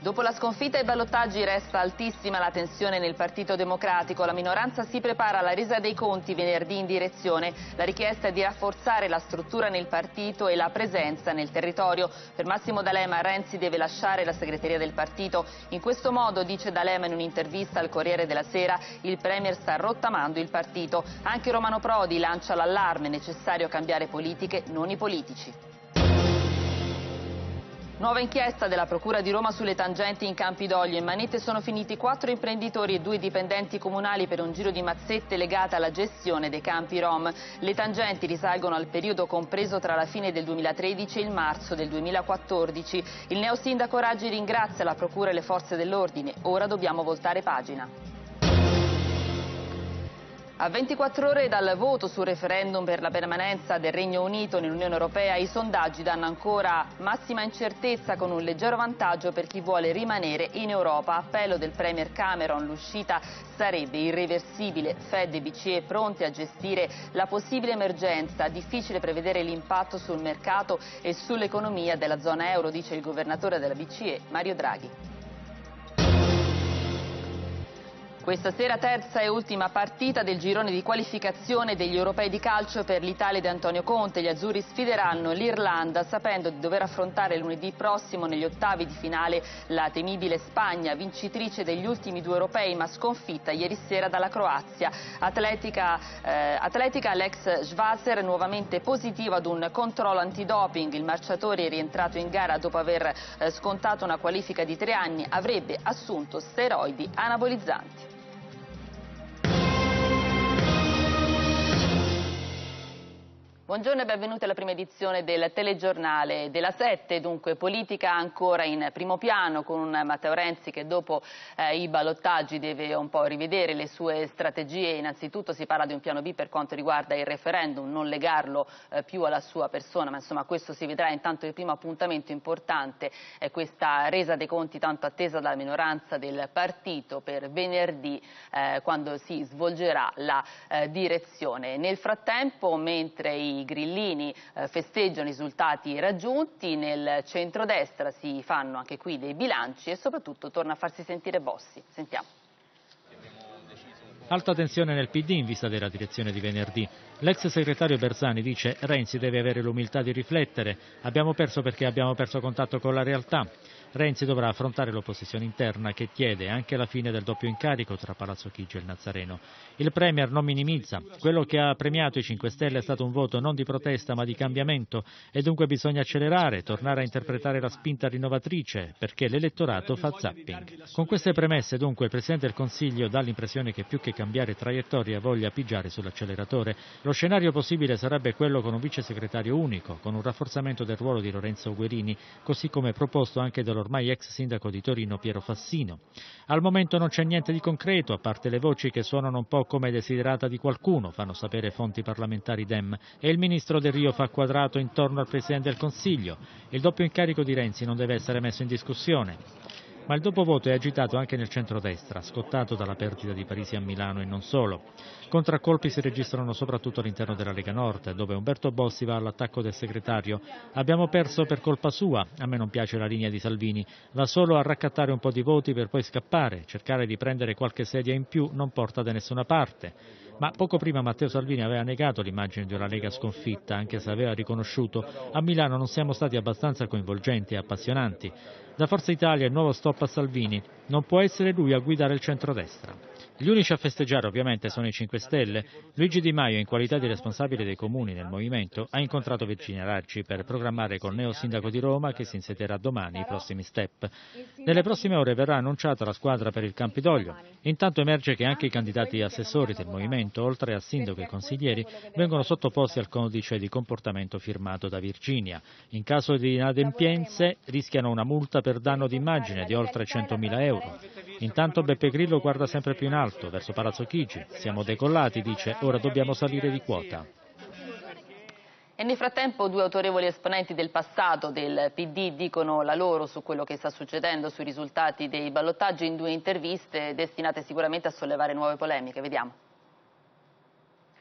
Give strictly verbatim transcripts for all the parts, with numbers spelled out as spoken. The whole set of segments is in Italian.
Dopo la sconfitta ai ballottaggi resta altissima la tensione nel Partito Democratico. La minoranza si prepara alla resa dei conti venerdì in direzione. La richiesta è di rafforzare la struttura nel partito e la presenza nel territorio. Per Massimo D'Alema Renzi deve lasciare la segreteria del partito. In questo modo, dice D'Alema in un'intervista al Corriere della Sera, il Premier sta rottamando il partito. Anche Romano Prodi lancia l'allarme: necessario cambiare politiche, non i politici. Nuova inchiesta della Procura di Roma sulle tangenti in Campidoglio. In manette sono finiti quattro imprenditori e due dipendenti comunali per un giro di mazzette legate alla gestione dei campi rom. Le tangenti risalgono al periodo compreso tra la fine del duemilatredici e il marzo del duemilaquattordici. Il neosindaco Raggi ringrazia la Procura e le forze dell'ordine. Ora dobbiamo voltare pagina. A ventiquattro ore dal voto sul referendum per la permanenza del Regno Unito nell'Unione Europea, i sondaggi danno ancora massima incertezza, con un leggero vantaggio per chi vuole rimanere in Europa. Appello del Premier Cameron: l'uscita sarebbe irreversibile. Fed e B C E pronti a gestire la possibile emergenza. Difficile prevedere l'impatto sul mercato e sull'economia della zona euro, dice il governatore della B C E, Mario Draghi. Questa sera terza e ultima partita del girone di qualificazione degli europei di calcio per l'Italia di Antonio Conte. Gli azzurri sfideranno l'Irlanda, sapendo di dover affrontare lunedì prossimo negli ottavi di finale la temibile Spagna, vincitrice degli ultimi due europei ma sconfitta ieri sera dalla Croazia. Atletica, eh, atletica l'ex Schwarzer nuovamente positivo ad un controllo antidoping. Il marciatore, rientrato in gara dopo aver eh, scontato una qualifica di tre anni, avrebbe assunto steroidi anabolizzanti. Buongiorno e benvenuti alla prima edizione del telegiornale della sette. Dunque, politica ancora in primo piano, con un Matteo Renzi che dopo eh, i ballottaggi deve un po' rivedere le sue strategie. Innanzitutto si parla di un piano B per quanto riguarda il referendum, non legarlo eh, più alla sua persona, ma insomma questo si vedrà. Intanto il primo appuntamento importante è questa resa dei conti tanto attesa dalla minoranza del partito per venerdì, eh, quando si svolgerà la eh, direzione. Nel frattempo, mentre i I grillini eh, festeggiano i risultati raggiunti, nel centrodestra si fanno anche qui dei bilanci e soprattutto torna a farsi sentire Bossi. Sentiamo. Alta tensione nel P D in vista della direzione di venerdì. L'ex segretario Bersani dice: Renzi deve avere l'umiltà di riflettere, abbiamo perso perché abbiamo perso contatto con la realtà. Renzi dovrà affrontare l'opposizione interna che chiede anche la fine del doppio incarico tra Palazzo Chigi e il Nazareno. Il Premier non minimizza. Quello che ha premiato i cinque Stelle è stato un voto non di protesta ma di cambiamento e dunque bisogna accelerare, tornare a interpretare la spinta rinnovatrice perché l'elettorato fa zapping. Con queste premesse dunque il Presidente del Consiglio dà l'impressione che più che cambiare traiettoria voglia pigiare sull'acceleratore. Lo scenario possibile sarebbe quello con un vice segretario unico, con un rafforzamento del ruolo di Lorenzo Guerini, così come proposto anche dallo ormai ex sindaco di Torino Piero Fassino. Al momento non c'è niente di concreto, a parte le voci che suonano un po' come desiderata di qualcuno, fanno sapere fonti parlamentari Dem, e il ministro Del Rio fa quadrato intorno al Presidente del Consiglio. Il doppio incarico di Renzi non deve essere messo in discussione. Ma il dopovoto è agitato anche nel centrodestra, scottato dalla perdita di Parisi a Milano e non solo. Contraccolpi si registrano soprattutto all'interno della Lega Nord, dove Umberto Bossi va all'attacco del segretario. Abbiamo perso per colpa sua, a me non piace la linea di Salvini, va solo a raccattare un po' di voti per poi scappare, cercare di prendere qualche sedia in più non porta da nessuna parte. Ma poco prima Matteo Salvini aveva negato l'immagine di una Lega sconfitta, anche se aveva riconosciuto: a Milano non siamo stati abbastanza coinvolgenti e appassionanti. Da Forza Italia il nuovo stop a Salvini: non può essere lui a guidare il centrodestra. Gli unici a festeggiare ovviamente sono i cinque Stelle. Luigi Di Maio, in qualità di responsabile dei comuni nel movimento, ha incontrato Virginia Raggi per programmare col neo sindaco di Roma, che si insedierà domani, i prossimi step. Nelle prossime ore verrà annunciata la squadra per il Campidoglio. Intanto emerge che anche i candidati assessori del movimento, oltre a sindaco e consiglieri, vengono sottoposti al codice di comportamento firmato da Virginia. In caso di inadempienze rischiano una multa per danno d'immagine di oltre centomila euro. Intanto Beppe Grillo guarda sempre più in alto, verso Palazzo Chigi. Siamo decollati, dice, ora dobbiamo salire di quota. E nel frattempo due autorevoli esponenti del passato del P D dicono la loro su quello che sta succedendo, sui risultati dei ballottaggi, in due interviste destinate sicuramente a sollevare nuove polemiche. Vediamo.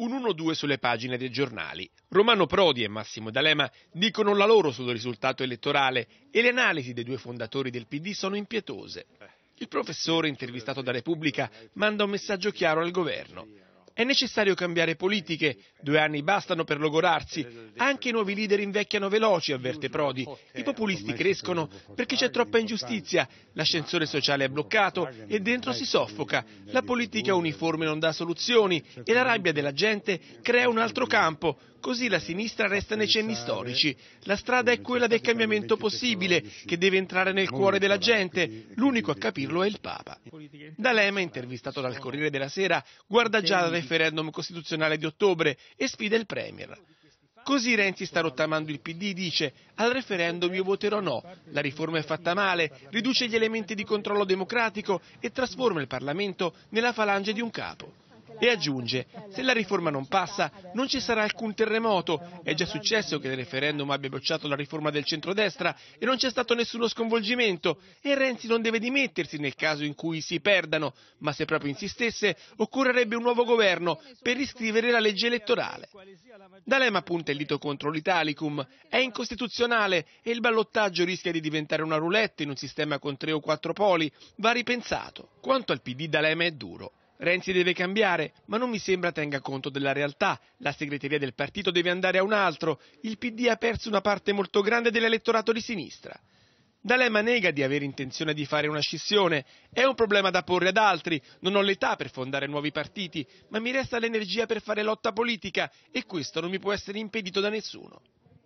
un uno due sulle pagine dei giornali. Romano Prodi e Massimo D'Alema dicono la loro sul risultato elettorale e le analisi dei due fondatori del P D sono impietose. Il professore, intervistato da Repubblica, manda un messaggio chiaro al governo. È necessario cambiare politiche, due anni bastano per logorarsi, anche i nuovi leader invecchiano veloci, avverte Prodi, i populisti crescono perché c'è troppa ingiustizia, l'ascensore sociale è bloccato e dentro si soffoca, la politica uniforme non dà soluzioni e la rabbia della gente crea un altro campo, così la sinistra resta nei cenni storici, la strada è quella del cambiamento possibile, che deve entrare nel cuore della gente, l'unico a capirlo è il Papa. D'Alema, intervistato dal Corriere della Sera, guarda già al referendum costituzionale di ottobre e sfida il Premier. Così Renzi sta rottamando il P D, dice, al referendum io voterò no, la riforma è fatta male, riduce gli elementi di controllo democratico e trasforma il Parlamento nella falange di un capo. E aggiunge, se la riforma non passa non ci sarà alcun terremoto, è già successo che il referendum abbia bocciato la riforma del centrodestra e non c'è stato nessuno sconvolgimento e Renzi non deve dimettersi nel caso in cui si perdano, ma se proprio insistesse occorrerebbe un nuovo governo per riscrivere la legge elettorale. D'Alema punta il dito contro l'Italicum, è incostituzionale e il ballottaggio rischia di diventare una roulette in un sistema con tre o quattro poli, va ripensato. Quanto al P D D'Alema è duro. Renzi deve cambiare, ma non mi sembra tenga conto della realtà. La segreteria del partito deve andare a un altro. Il P D ha perso una parte molto grande dell'elettorato di sinistra. D'Alema nega di avere intenzione di fare una scissione. È un problema da porre ad altri. Non ho l'età per fondare nuovi partiti, ma mi resta l'energia per fare lotta politica e questo non mi può essere impedito da nessuno.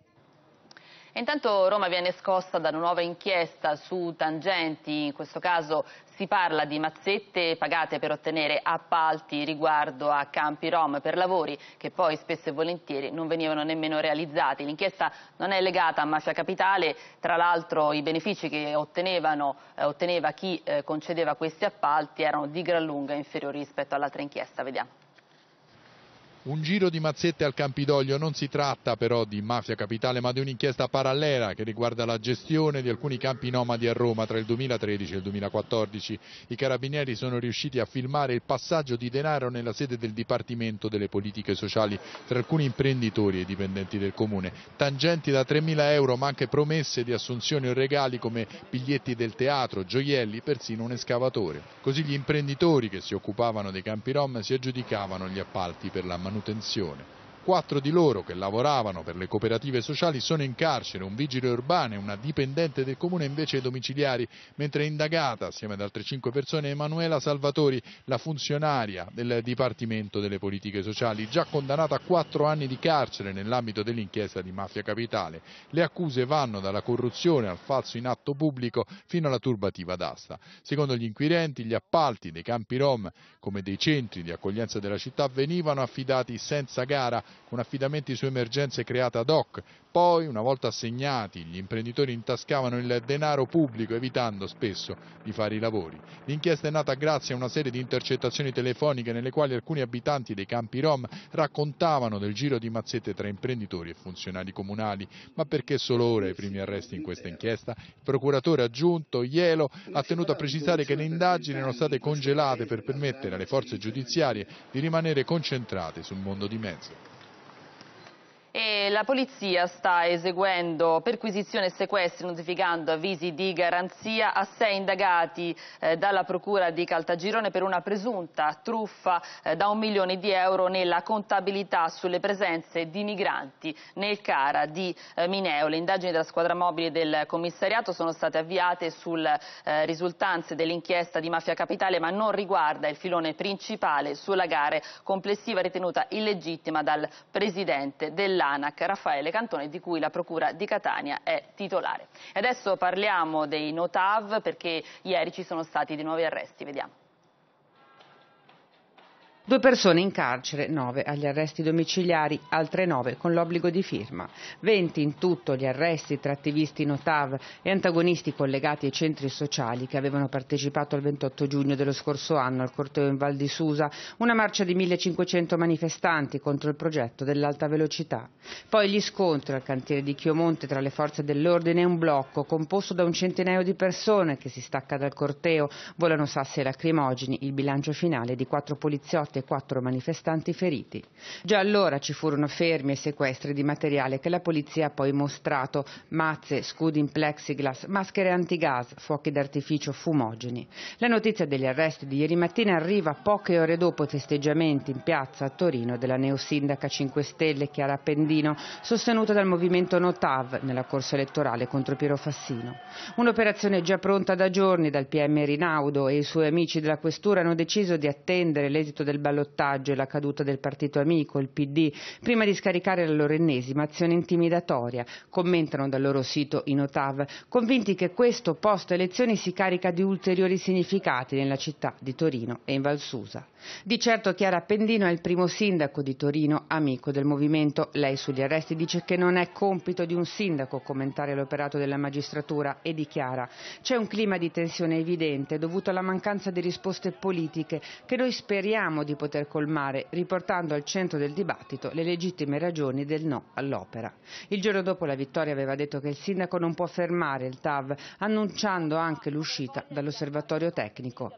Intanto Roma viene scossa da una nuova inchiesta su tangenti, in questo caso si parla di mazzette pagate per ottenere appalti riguardo a campi rom per lavori che poi spesso e volentieri non venivano nemmeno realizzati. L'inchiesta non è legata a Mafia Capitale, tra l'altro i benefici che ottenevano, eh, otteneva chi eh, concedeva questi appalti erano di gran lunga inferiori rispetto all'altra inchiesta. Vediamo. Un giro di mazzette al Campidoglio, non si tratta però di Mafia Capitale ma di un'inchiesta parallela che riguarda la gestione di alcuni campi nomadi a Roma tra il duemilatredici e il duemilaquattordici. I carabinieri sono riusciti a filmare il passaggio di denaro nella sede del Dipartimento delle Politiche Sociali tra alcuni imprenditori e dipendenti del comune. Tangenti da tremila euro ma anche promesse di assunzioni o regali come biglietti del teatro, gioielli, persino un escavatore. Così gli imprenditori che si occupavano dei campi rom si aggiudicavano gli appalti per la manutenzione. Quattro di loro che lavoravano per le cooperative sociali sono in carcere, un vigile urbano e una dipendente del comune invece domiciliari, mentre è indagata assieme ad altre cinque persone Emanuela Salvatori, la funzionaria del Dipartimento delle Politiche Sociali, già condannata a quattro anni di carcere nell'ambito dell'inchiesta di Mafia Capitale. Le accuse vanno dalla corruzione al falso in atto pubblico fino alla turbativa d'asta. Secondo gli inquirenti gli appalti dei campi rom come dei centri di accoglienza della città venivano affidati senza gara, con affidamenti su emergenze create ad hoc. Poi, una volta assegnati, gli imprenditori intascavano il denaro pubblico evitando spesso di fare i lavori. L'inchiesta è nata grazie a una serie di intercettazioni telefoniche nelle quali alcuni abitanti dei campi rom raccontavano del giro di mazzette tra imprenditori e funzionari comunali. Ma perché solo ora i primi arresti in questa inchiesta? Il procuratore aggiunto Ielo ha tenuto a precisare che le indagini erano state congelate per permettere alle forze giudiziarie di rimanere concentrate sul mondo di mezzo. E la polizia sta eseguendo perquisizioni e sequestri, notificando avvisi di garanzia a sei indagati eh, dalla procura di Caltagirone per una presunta truffa eh, da un milione di euro nella contabilità sulle presenze di migranti nel CARA di eh, Mineo. Le indagini della squadra mobile del commissariato sono state avviate sulle eh, risultanze dell'inchiesta di Mafia Capitale, ma non riguarda il filone principale sulla gara complessiva ritenuta illegittima dal presidente dell'A N A C, Raffaele Cantone, di cui la Procura di Catania è titolare. E adesso parliamo dei no T A V perché ieri ci sono stati dei nuovi arresti. Vediamo. Due persone in carcere, nove agli arresti domiciliari, altre nove con l'obbligo di firma. venti in tutto gli arresti tra attivisti no T A V e antagonisti collegati ai centri sociali che avevano partecipato il ventotto giugno dello scorso anno al corteo in Val di Susa, una marcia di millecinquecento manifestanti contro il progetto dell'alta velocità. Poi gli scontri al cantiere di Chiomonte tra le forze dell'ordine e un blocco composto da un centinaio di persone che si stacca dal corteo, volano sassi lacrimogeni, il bilancio finale di quattro poliziotti morti e quattro manifestanti feriti. Già allora ci furono fermi e sequestri di materiale che la polizia ha poi mostrato: mazze, scudi in plexiglass, maschere antigas, fuochi d'artificio, fumogeni. La notizia degli arresti di ieri mattina arriva poche ore dopo i festeggiamenti in piazza a Torino della neosindaca cinque Stelle Chiara Appendino, sostenuta dal movimento Notav nella corsa elettorale contro Piero Fassino. Un'operazione già pronta da giorni dal P M Rinaudo, e i suoi amici della questura hanno deciso di attendere l'esito del ballottaggio e la caduta del partito amico, il P D, prima di scaricare la loro ennesima azione intimidatoria, commentano dal loro sito i Notav, convinti che questo post elezioni si carica di ulteriori significati nella città di Torino e in Val Susa. Di certo Chiara Appendino è il primo sindaco di Torino amico del movimento. Lei sugli arresti dice che non è compito di un sindaco commentare l'operato della magistratura e dichiara: c'è un clima di tensione evidente dovuto alla mancanza di risposte politiche che noi speriamo di poter colmare, riportando al centro del dibattito le legittime ragioni del no all'opera. Il giorno dopo la vittoria aveva detto che il sindaco non può fermare il T A V, annunciando anche l'uscita dall'osservatorio tecnico.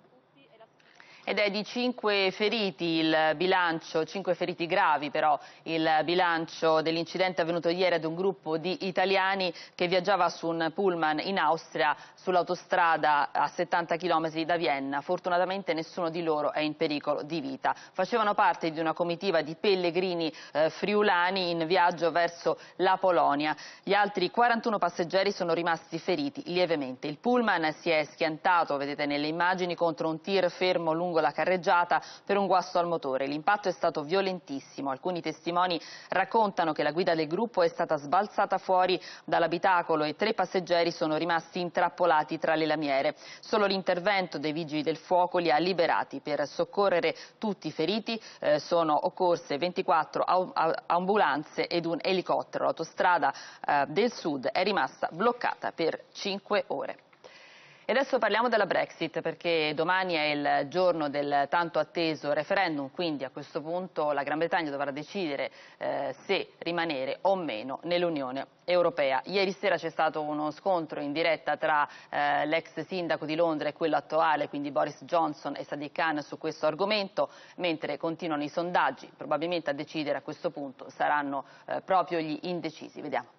Ed è di cinque feriti il bilancio, cinque feriti gravi però, il bilancio dell'incidente avvenuto ieri ad un gruppo di italiani che viaggiava su un pullman in Austria sull'autostrada a settanta chilometri da Vienna. Fortunatamente nessuno di loro è in pericolo di vita. Facevano parte di una comitiva di pellegrini eh, friulani in viaggio verso la Polonia. Gli altri quarantuno passeggeri sono rimasti feriti lievemente. Il pullman si è schiantato, vedete nelle immagini, contro un tir fermo lungo la carreggiata per un guasto al motore. L'impatto è stato violentissimo. Alcuni testimoni raccontano che la guida del gruppo è stata sbalzata fuori dall'abitacolo e tre passeggeri sono rimasti intrappolati tra le lamiere. Solo l'intervento dei vigili del fuoco li ha liberati. Per soccorrere tutti i feriti eh, sono occorse ventiquattro ambulanze ed un elicottero. L'autostrada eh, del sud è rimasta bloccata per cinque ore. E adesso parliamo della Brexit, perché domani è il giorno del tanto atteso referendum, quindi a questo punto la Gran Bretagna dovrà decidere eh, se rimanere o meno nell'Unione Europea. Ieri sera c'è stato uno scontro in diretta tra eh, l'ex sindaco di Londra e quello attuale, quindi Boris Johnson e Sadiq Khan, su questo argomento, mentre continuano i sondaggi. Probabilmente a decidere a questo punto saranno eh, proprio gli indecisi. Vediamo.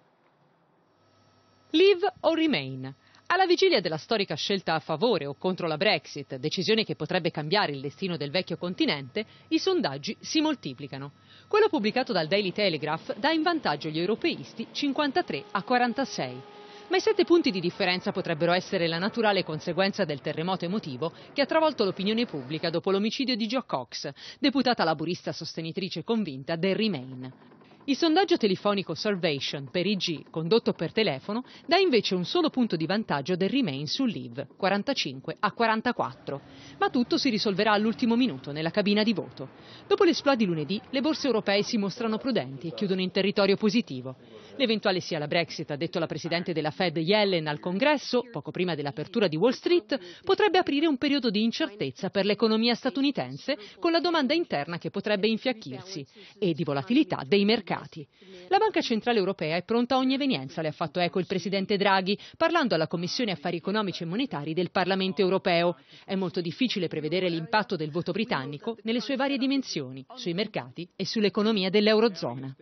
Leave or Remain? Alla vigilia della storica scelta a favore o contro la Brexit, decisione che potrebbe cambiare il destino del vecchio continente, i sondaggi si moltiplicano. Quello pubblicato dal Daily Telegraph dà in vantaggio gli europeisti cinquantatré a quarantasei. Ma i sette punti di differenza potrebbero essere la naturale conseguenza del terremoto emotivo che ha travolto l'opinione pubblica dopo l'omicidio di Jo Cox, deputata laburista sostenitrice convinta del Remain. Il sondaggio telefonico Survation per I G, condotto per telefono, dà invece un solo punto di vantaggio del Remain su Leave, quarantacinque a quarantaquattro. Ma tutto si risolverà all'ultimo minuto nella cabina di voto. Dopo l'esploit di lunedì, le borse europee si mostrano prudenti e chiudono in territorio positivo. L'eventuale sia la Brexit, ha detto la presidente della Fed Yellen al Congresso, poco prima dell'apertura di Wall Street, potrebbe aprire un periodo di incertezza per l'economia statunitense, con la domanda interna che potrebbe infiacchirsi, e di volatilità dei mercati. La Banca Centrale Europea è pronta a ogni evenienza, le ha fatto eco il presidente Draghi, parlando alla Commissione Affari Economici e Monetari del Parlamento Europeo. È molto difficile prevedere l'impatto del voto britannico nelle sue varie dimensioni, sui mercati e sull'economia dell'Eurozona.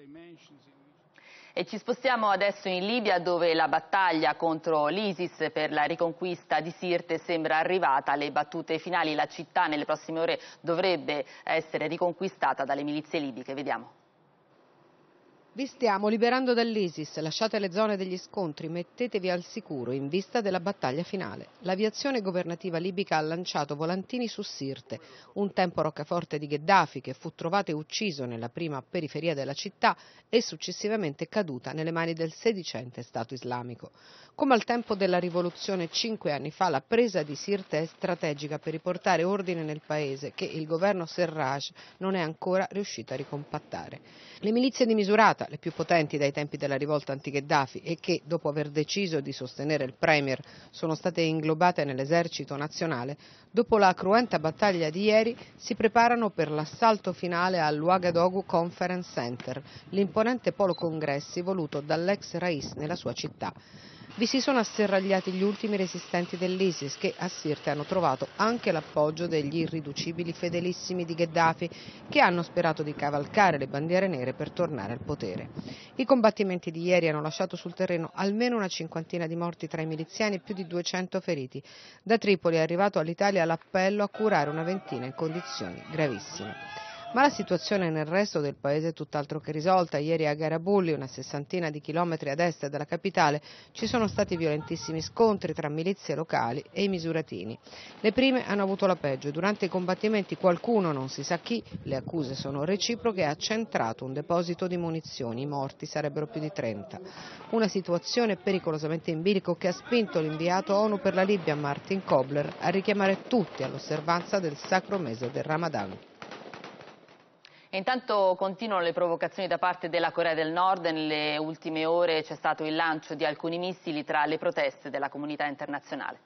E ci spostiamo adesso in Libia, dove la battaglia contro l'ISIS per la riconquista di Sirte sembra arrivata alle battute finali. La città nelle prossime ore dovrebbe essere riconquistata dalle milizie libiche. Vediamo. Vi stiamo liberando dall'ISIS, lasciate le zone degli scontri, mettetevi al sicuro in vista della battaglia finale. L'aviazione governativa libica ha lanciato volantini su Sirte, un tempo roccaforte di Gheddafi che fu trovato e ucciso nella prima periferia della città e successivamente caduta nelle mani del sedicente Stato islamico. Come al tempo della rivoluzione cinque anni fa, la presa di Sirte è strategica per riportare ordine nel paese che il governo Serraj non è ancora riuscito a ricompattare. Le milizie di Misurata, le più potenti dai tempi della rivolta anti-Gheddafi e che, dopo aver deciso di sostenere il premier, sono state inglobate nell'esercito nazionale, dopo la cruenta battaglia di ieri si preparano per l'assalto finale al Ouagadougou Conference Center, l'imponente polo congressi voluto dall'ex Rais nella sua città. Vi si sono asserragliati gli ultimi resistenti dell'ISIS che a Sirte hanno trovato anche l'appoggio degli irriducibili fedelissimi di Gheddafi che hanno sperato di cavalcare le bandiere nere per tornare al potere. I combattimenti di ieri hanno lasciato sul terreno almeno una cinquantina di morti tra i miliziani e più di duecento feriti. Da Tripoli è arrivato all'Italia l'appello a curare una ventina in condizioni gravissime. Ma la situazione nel resto del paese è tutt'altro che risolta. Ieri a Garabulli, una sessantina di chilometri ad est della capitale, ci sono stati violentissimi scontri tra milizie locali e i misuratini. Le prime hanno avuto la peggio. Durante i combattimenti qualcuno, non si sa chi, le accuse sono reciproche, ha centrato un deposito di munizioni. I morti sarebbero più di trenta. Una situazione pericolosamente in bilico che ha spinto l'inviato ONU per la Libia, Martin Kobler, a richiamare tutti all'osservanza del sacro mese del Ramadan. E intanto continuano le provocazioni da parte della Corea del Nord. Nelle ultime ore c'è stato il lancio di alcuni missili tra le proteste della comunità internazionale.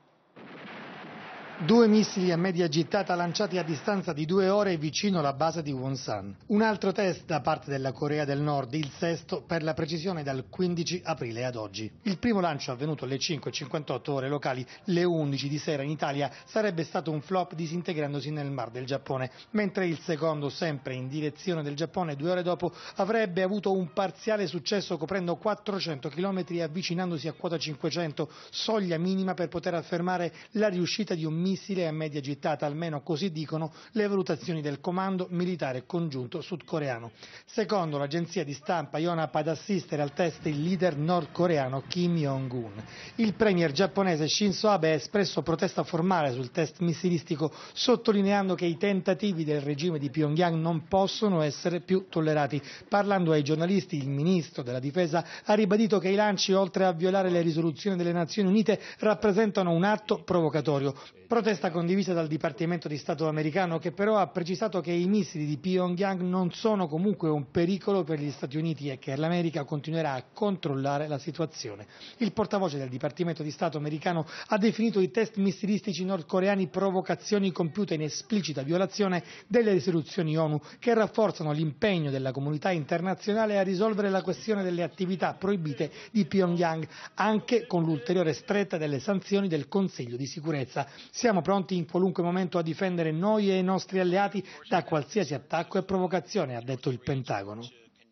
Due missili a media gittata lanciati a distanza di due ore vicino alla base di Wonsan. Un altro test da parte della Corea del Nord, il sesto per la precisione dal quindici aprile ad oggi. Il primo lancio avvenuto alle cinque e cinquantotto ore locali, le undici di sera in Italia, sarebbe stato un flop disintegrandosi nel Mar del Giappone, mentre il secondo, sempre in direzione del Giappone, due ore dopo, avrebbe avuto un parziale successo coprendo quattrocento chilometri e avvicinandosi a quota cinquecento, soglia minima per poter affermare la riuscita di un missile missile a media gittata, almeno così dicono le valutazioni del Comando Militare Congiunto sudcoreano. Secondo l'agenzia di stampa Yonhap, ad assistere al test il leader nordcoreano Kim Jong-un. Il premier giapponese Shinzo Abe ha espresso protesta formale sul test missilistico, sottolineando che i tentativi del regime di Pyongyang non possono essere più tollerati. Parlando ai giornalisti, il ministro della difesa ha ribadito che i lanci, oltre a violare le risoluzioni delle Nazioni Unite, rappresentano un atto provocatorio. Protesta condivisa dal Dipartimento di Stato americano, che però ha precisato che i missili di Pyongyang non sono comunque un pericolo per gli Stati Uniti e che l'America continuerà a controllare la situazione. Il portavoce del Dipartimento di Stato americano ha definito i test missilistici nordcoreani provocazioni compiute in esplicita violazione delle risoluzioni ONU che rafforzano l'impegno della comunità internazionale a risolvere la questione delle attività proibite di Pyongyang, anche con l'ulteriore stretta delle sanzioni del Consiglio di sicurezza. Siamo pronti in qualunque momento a difendere noi e i nostri alleati da qualsiasi attacco e provocazione, ha detto il Pentagono.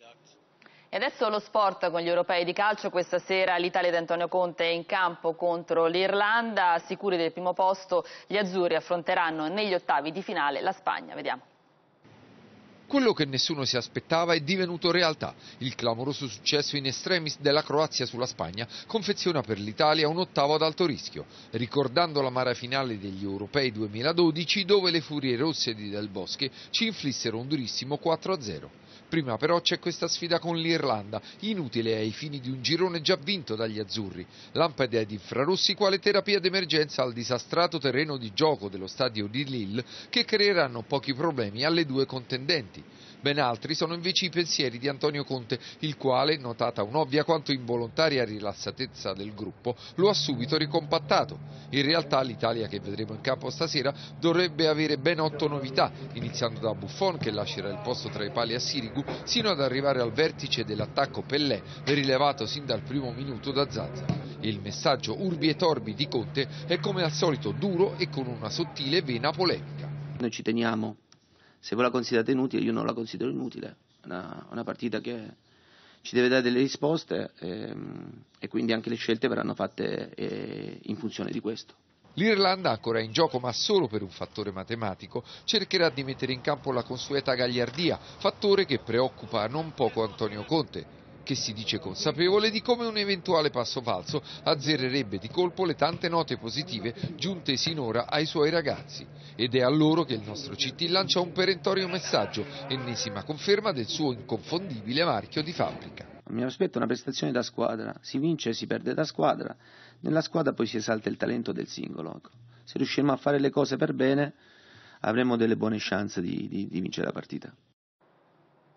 E adesso lo sport con gli europei di calcio. Questa sera l'Italia di Antonio Conte è in campo contro l'Irlanda. Sicuri del primo posto, gli azzurri affronteranno negli ottavi di finale la Spagna. Vediamo. Quello che nessuno si aspettava è divenuto realtà. Il clamoroso successo in extremis della Croazia sulla Spagna confeziona per l'Italia un ottavo ad alto rischio, ricordando l'amara finale degli Europei duemiladodici, dove le furie rosse di Del Bosque ci inflissero un durissimo quattro a zero. Prima però c'è questa sfida con l'Irlanda, inutile ai fini di un girone già vinto dagli azzurri. Lampade ad infrarossi quale terapia d'emergenza al disastrato terreno di gioco dello stadio di Lille, che creeranno pochi problemi alle due contendenti. Ben altri sono invece i pensieri di Antonio Conte, il quale, notata un'ovvia quanto involontaria rilassatezza del gruppo, lo ha subito ricompattato. In realtà l'Italia che vedremo in campo stasera dovrebbe avere ben otto novità, iniziando da Buffon, che lascerà il posto tra i pali a Sirigu, sino ad arrivare al vertice dell'attacco Pellè, rilevato sin dal primo minuto da Zaza. Il messaggio urbi e torbi di Conte è come al solito duro e con una sottile vena polemica. Noi ci teniamo. Se voi la considerate inutile, io non la considero inutile, è una, una partita che ci deve dare delle risposte ehm, e quindi anche le scelte verranno fatte eh, in funzione di questo. L'Irlanda, ancora in gioco ma solo per un fattore matematico, cercherà di mettere in campo la consueta gagliardia, fattore che preoccupa non poco Antonio Conte, che si dice consapevole di come un eventuale passo falso azzererebbe di colpo le tante note positive giunte sinora ai suoi ragazzi. Ed è a loro che il nostro C T lancia un perentorio messaggio, ennesima conferma del suo inconfondibile marchio di fabbrica. Mi aspetto una prestazione da squadra, si vince e si perde da squadra, nella squadra poi si esalta il talento del singolo. Se riusciremo a fare le cose per bene avremo delle buone chance di, di, di vincere la partita.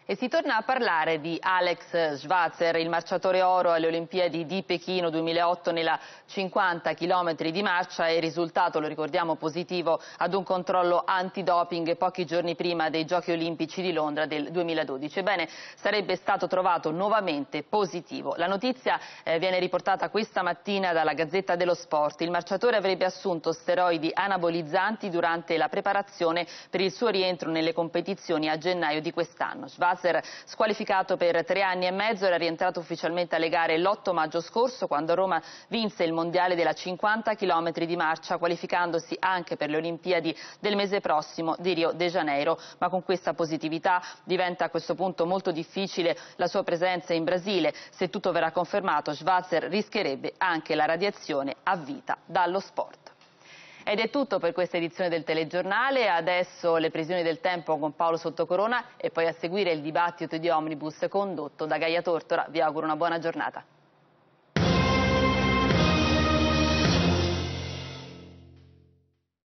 E si torna a parlare di Alex Schwarzer, il marciatore oro alle Olimpiadi di Pechino duemilaotto nella cinquanta chilometri di marcia. È risultato, lo ricordiamo, positivo ad un controllo antidoping pochi giorni prima dei Giochi Olimpici di Londra del duemiladodici. Ebbene, sarebbe stato trovato nuovamente positivo. La notizia eh, viene riportata questa mattina dalla Gazzetta dello Sport. Il marciatore avrebbe assunto steroidi anabolizzanti durante la preparazione per il suo rientro nelle competizioni a gennaio di quest'anno. Squalificato per tre anni e mezzo, era rientrato ufficialmente alle gare l'otto maggio scorso, quando Roma vinse il mondiale della cinquanta chilometri di marcia, qualificandosi anche per le Olimpiadi del mese prossimo di Rio de Janeiro. Ma con questa positività diventa a questo punto molto difficile la sua presenza in Brasile. Se tutto verrà confermato, Schwarzer rischierebbe anche la radiazione a vita dallo sport. Ed è tutto per questa edizione del telegiornale. Adesso le previsioni del tempo con Paolo Sottocorona e poi a seguire il dibattito di Omnibus condotto da Gaia Tortora. Vi auguro una buona giornata.